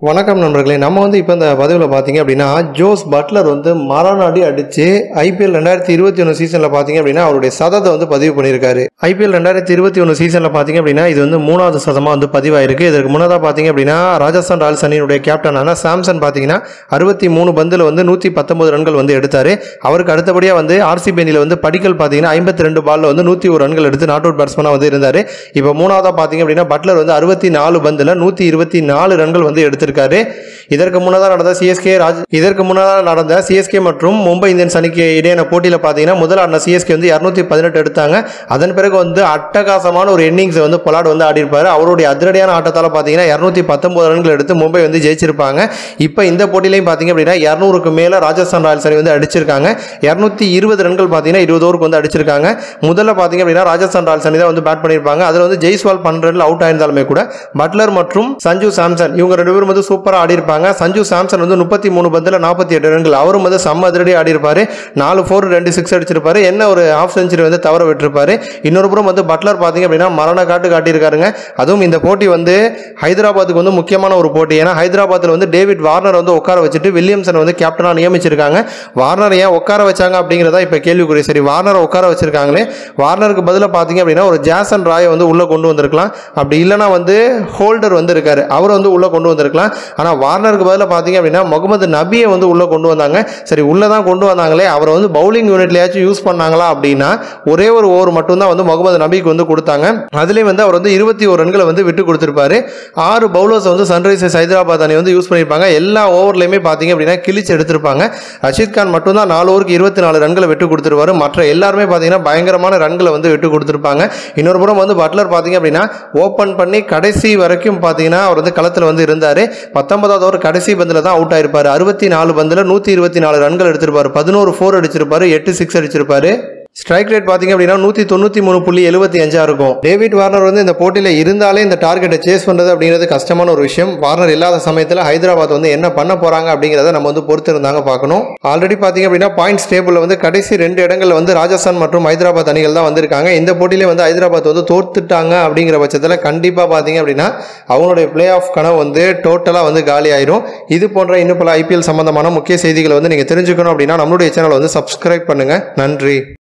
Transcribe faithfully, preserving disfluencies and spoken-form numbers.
வணக்கம் நண்பர்களே. நம்ம வந்து இப்போ இந்த பதிவில் பார்த்தீங்க அப்படின்னா ஜோஸ் பட்லர் வந்து மரணாடி அடித்து ஐபிஎல் ரெண்டாயிரத்தி இருபத்தி ஒன்று சீசனில் பார்த்தீங்க அப்படின்னா அவருடைய சதத்தை வந்து பதிவு பண்ணியிருக்காரு. ஐபிஎல் ரெண்டாயிரத்தி இருபத்தி ஒன்று சீசனில் பார்த்தீங்க அப்படின்னா இது வந்து மூணாவது சதமாக வந்து பதிவாயிருக்கு. இதற்கு முன்னதாக பார்த்தீங்க அப்படின்னா ராஜஸ்தான் ராயல்ஸ் அணியினுடைய கேப்டனான சாம்சன் பார்த்தீங்கன்னா அறுபத்தி மூணு பந்தில் வந்து நூற்றி பத்தொன்பது ரன்கள் வந்து எடுத்தார். அவருக்கு அடுத்தபடியாக வந்து ஆர்சிபி அணியில் வந்து படிக்கல் பார்த்தீங்கன்னா ஐம்பத்தி ரெண்டு பாலில் வந்து நூற்றி ஒரு ரன்கள் எடுத்து நாட் அவுட் பேட்ஸ்மனாக வந்து இருந்தார். இப்போ மூணாவதாக பார்த்தீங்க அப்படின்னா பட்லர் வந்து அறுபத்தி நாலு பந்தில் நூற்றி இருபத்தி நாலு ரன்கள் வந்து எடுத்திருக்காரு. இதற்கு முன்னதாக நடந்த சிஎஸ்கே ராஜ் இதற்கு முன்னதாக நடந்த சிஎஸ்கே மற்றும் மும்பை இந்தியன்ஸ் அணிக்கு இடையான போட்டியில் பார்த்தீங்கன்னா முதல் ஆடின சிஎஸ்கே வந்து இருநூத்தி பதினெட்டு எடுத்தாங்க. அதன் பிறகு வந்து அட்டகாசமான ஒரு இன்னிங்ஸ் வந்து பொலார்ட் வந்து ஆடி இருப்பாரு. அவருடைய அதிரடியான ஆட்டத்தால் பார்த்தீங்கன்னா இருநூத்தி பத்தொன்பது ரன்கள் எடுத்து மும்பை வந்து ஜெயிச்சிருப்பாங்க. இப்போ இந்த போட்டியிலையும் பார்த்தீங்க அப்படின்னா இருநூறுக்கு மேலே ராஜஸ்தான் ராயல்ஸ் அணி வந்து அடிச்சிருக்காங்க. இருநூத்தி இருபது ரன்கள் பார்த்தீங்கன்னா இருபது ஓவருக்கு வந்து அடிச்சிருக்காங்க. முதல்ல பார்த்தீங்க அப்படின்னா ராஜஸ்தான் ராயல்ஸ் அணி தான் வந்து பேட் பண்ணியிருப்பாங்க. அதில் வந்து ஜெய்ஸ்வால் பன்னெண்டு ரன்ல அவுட் ஆயிருந்தாலுமே கூட பட்லர் மற்றும் சஞ்சு சாம்சன் இவங்க ரெண்டு பேரும் வந்து சூப்பராக ஆடி இருப்பாங்க. சஞ்சு சாம்சன் வந்து முப்பத்தி மூணு பந்தில் நாற்பத்தி எட்டு ரன்கள் அவரும் வந்து செம்ம அதிரடி ஆடி இருப்பாரு. நாலு ஃபோர் ரெண்டு சிக்ஸ் அடிச்சிருப்பாரு. என்ன ஒரு ஹாஃப் செஞ்சுரி வந்து தவற விட்டுருப்பாரு. இன்னொரு புறம் வந்து பட்லர் பார்த்தீங்க அப்படின்னா மரண காட்டு காட்டியிருக்காருங்க. அதுவும் இந்த போட்டி வந்து ஹைதராபாத்துக்கு வந்து முக்கியமான ஒரு போட்டி. ஏன்னா ஹைதராபாத்தில் வந்து டேவிட் வார்னர் வந்து உட்கார வச்சுட்டு வில்லியம்சன் வந்து கேப்டனாக நியமிச்சிருக்காங்க. வார்னர் ஏன் உட்கார வச்சாங்க அப்படிங்கிறதா இப்போ கேள்விக்குரிய. சரி, வார்னர் உட்கார வச்சிருக்காங்களே, வார்னருக்கு பதிலாக பார்த்தீங்க அப்படின்னா ஒரு ஜாசன் ராயை வந்து உள்ள கொண்டு வந்திருக்கலாம். அப்படி இல்லைனா வந்து ஹோல்டர் வந்து இருக்காரு, அவர் வந்து உள்ள கொண்டு வந்திருக்கலாம். ஆனால் வார்னருக்கு பதிலாக பார்த்தீங்க அப்படின்னா முகமது நபியை வந்து உள்ளே கொண்டு வந்தாங்க. சரி, உள்ளே தான் கொண்டு வந்தாங்களே, அவரை வந்து பவுலிங் யூனிட்லையாச்சும் யூஸ் பண்ணாங்களா அப்படின்னா ஒரே ஒரு ஓவர் மட்டும்தான் வந்து முகமது நபிக்கு வந்து கொடுத்தாங்க. அதுலேயும் வந்து அவர் வந்து இருபத்தி ஒரு ரன்களை வந்து விட்டு கொடுத்துருப்பாரு. ஆறு பவுலர்ஸ் வந்து சன்ரைசர்ஸ் ஹைதராபாத் அணி வந்து யூஸ் பண்ணியிருப்பாங்க. எல்லா ஓவர்லையுமே பார்த்தீங்க அப்படின்னா கிழிச்சு எடுத்திருப்பாங்க. ரஷீத் கான் மட்டும்தான் நாலு ஓவருக்கு இருபத்தி நாலு ரன்களை விட்டு கொடுத்துருவாரு. மற்ற எல்லாருமே பார்த்தீங்கன்னா பயங்கரமான ரன்களை வந்து விட்டு கொடுத்துருப்பாங்க. இன்னொரு புறம் வந்து பட்லர் பார்த்தீங்க அப்படின்னா ஓப்பன் பண்ணி கடைசி வரைக்கும் பார்த்தீங்கன்னா அவர் வந்து களத்தில் வந்து இருந்தார். பத்தொன்பதாவது ஓவர் கடைசி பந்தில் தான் அவுட் ஆயிருப்பாரு. அறுபத்தி நாலு பந்தில் நூற்றி இருபத்தி நாலு ரன்கள் எடுத்திருப்பாரு. பதினோரு ஃபோர் அடிச்சிருப்பாரு, எட்டு சிக்ஸ் அடிச்சிருப்பாரு. ஸ்ட்ரைக் ரேட் பார்த்தீங்க அப்படின்னா நூற்றி தொண்ணூற்றி மூணு புள்ளி எழுபத்தி அஞ்சா இருக்கும். டேவிட் வார்னர் வந்து இந்த போட்டியில் இருந்தாலே இந்த டார்கெட்டை சேஸ் பண்ணுறது அப்படிங்கிறது கஷ்டமான ஒரு விஷயம். வார்னர் இல்லாத சமயத்தில் ஹைதராபாத் வந்து என்ன பண்ண போறாங்க அப்படிங்கிறத நம்ம வந்து பொறுத்து இருந்தாங்க பார்க்கணும். ஆல்ரெடி பார்த்தீங்க அப்படின்னா பாயிண்ட்ஸ் டேபிளில் வந்து கடைசி ரெண்டு இடங்களில் வந்து ராஜஸ்தான் மற்றும் ஹைதராபாத் அணிகள் தான் வந்திருக்காங்க. இந்த போட்டியிலே வந்து ஹைதராபாத் வந்து தோத்துட்டாங்க அப்படிங்கிற பட்சத்தில் கண்டிப்பாக பார்த்தீங்க அப்படின்னா அவங்களுடைய பிளே ஆஃப் கனவு வந்து டோட்டலாக வந்து காலி ஆயிரும். இது போன்ற இன்னும் பல ஐபிஎல் சம்பந்தமான முக்கிய செய்திகளை வந்து நீங்கள் தெரிஞ்சுக்கணும் அப்படின்னா நம்மளுடைய சேனலை வந்து சப்ஸ்கிரைப் பண்ணுங்க. நன்றி.